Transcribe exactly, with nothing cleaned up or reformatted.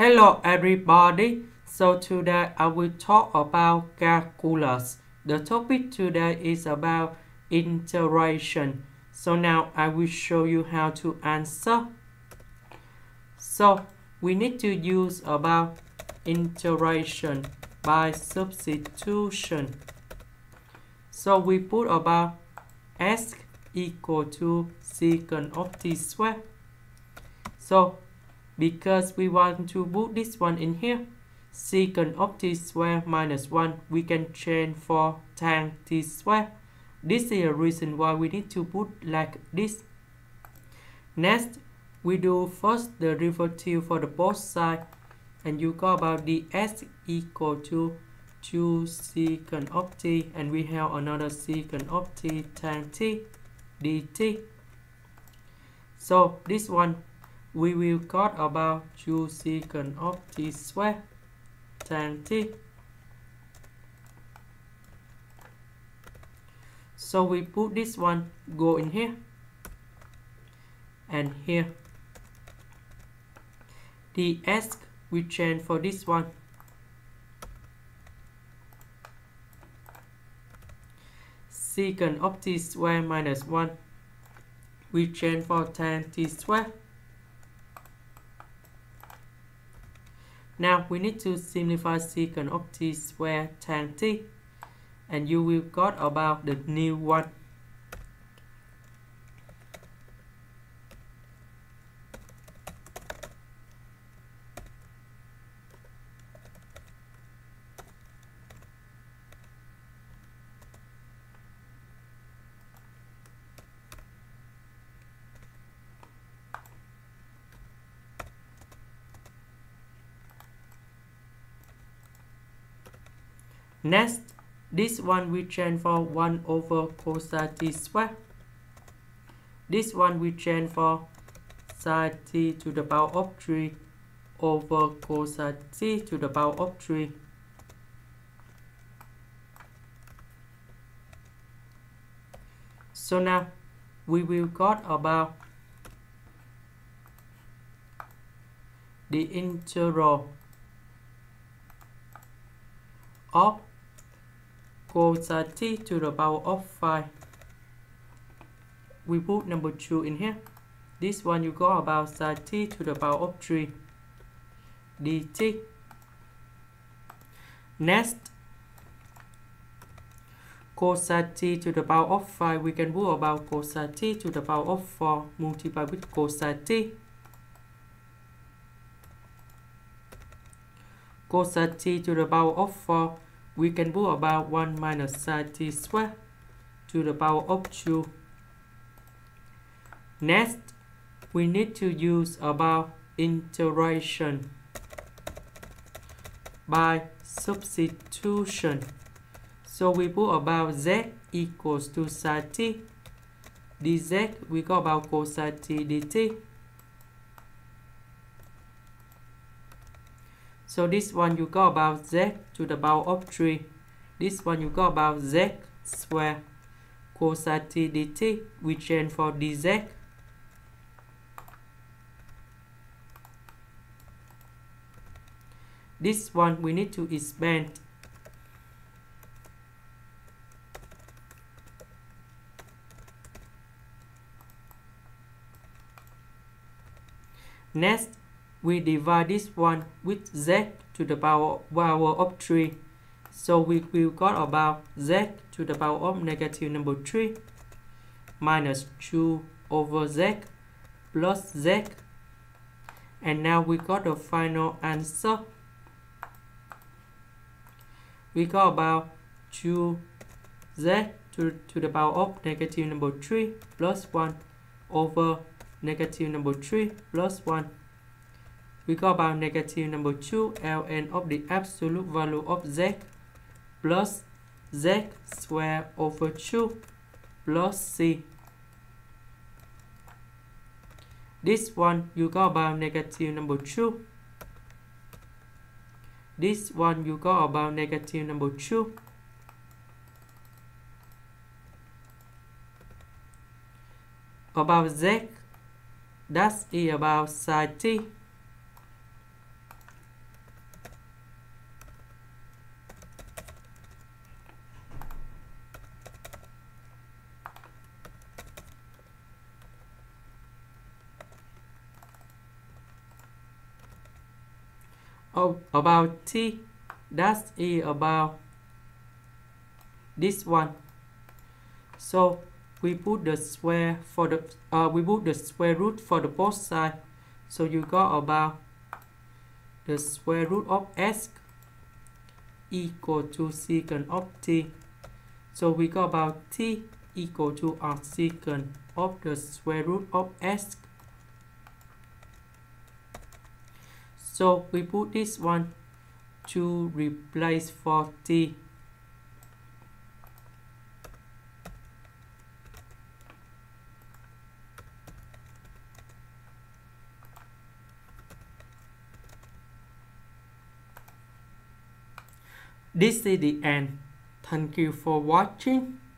Hello everybody, so today I will talk about calculus. The topic today is about integration. So now I will show you how to answer. So we need to use about integration by substitution. So we put about s equal to secant of t squared. So because we want to put this one in here, secant of t squared minus one, we can change for tan t squared. This is a reason why we need to put like this. Next, we do first the derivative for the both sides, and you go about ds equal to two secant of t, and we have another secant of t tan t dt. So this one we will got about two secant of t squared tan t. So we put this one go in here and here. Ds we change for this one. Secant of t squared minus one, we change for tan t squared. Now we need to simplify secant of t squared tan t, and you will got about the new one. Next, this one we change for one over cosine t squared. This one we change for sine t to the power of three over cosine t to the power of three. So now we will got about the integral of cosine t to the power of five. We put number two in here. This one you go about sine t to the power of three dt. Next, cosine t to the power of five, we can put about cosine t to the power of four multiplied with cosine t. Cosine t to the power of four, we can put about one minus sine t squared to the power of two. Next, we need to use about integration by substitution. So we put about z equals to sine t dz, we go about cosine t dt. So this one you go about z to the power of three. This one you go about z square cosine t dt, we change for dz. This one we need to expand. Next, we divide this one with z to the power, power of three. So we will got about z to the power of negative number three minus two over z plus z. And now we got the final answer. We got about two z to, to the power of negative number three plus one over negative number three plus one. We got about negative number two ln of the absolute value of z plus z squared over two plus c. This one you got about negative number two. This one you got about negative number two. About z, that's e about sine t. oh, about t, that is about this one. So we put the square for the uh, we put the square root for the both side. So you got about the square root of s equal to secant of t. So we got about t equal to our secant of the square root of s. So we put this one to replace for t. This is the end. Thank you for watching.